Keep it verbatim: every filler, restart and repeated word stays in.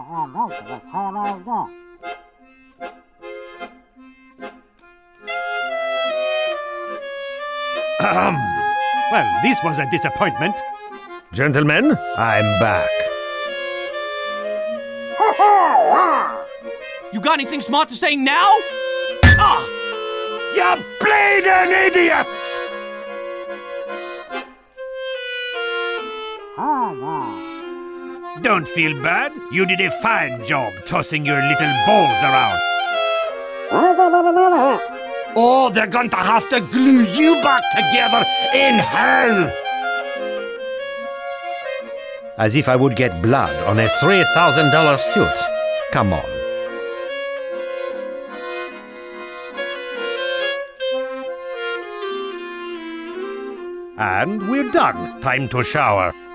Ahem. Well, this was a disappointment. Gentlemen, I'm back. You got anything smart to say now? Ah! You bleeding idiots! Don't feel bad. You did a fine job tossing your little balls around. Oh, they're going to have to glue you back together in hell! As if I would get blood on a three thousand dollar suit. Come on. And we're done. Time to shower.